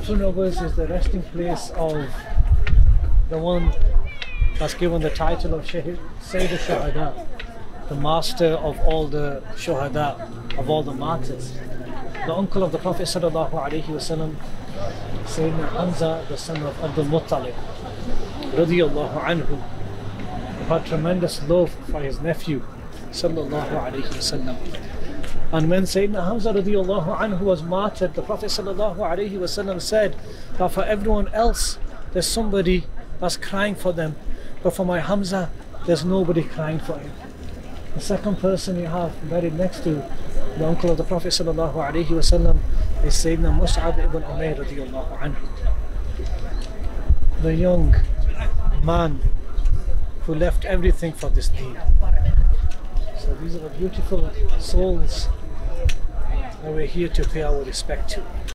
front of us is the resting place of the one that's given the title of Sayyid al-Shuhada, the master of all the shuhada, of all the martyrs. The uncle of the Prophet sallallahu alaihi wasallam, Sayyidina Hamza, the son of Abdul Muttalib, radiyallahu anhu, who had tremendous love for his nephew, sallallahu alaihi wasallam. And when Sayyidina Hamza radiyallahu anhu was martyred, the Prophet sallallahu alaihi wasallam said that for everyone else there's somebody that's crying for them, but for my Hamza there's nobody crying for him. The second person you have buried next to the uncle of the Prophet sallallahu alaihi wasallam is Sayyidina Mus'ab ibn Umair radiyallahu anhu, the young man who left everything for this deen. So these are the beautiful souls that we're here to pay our respect to.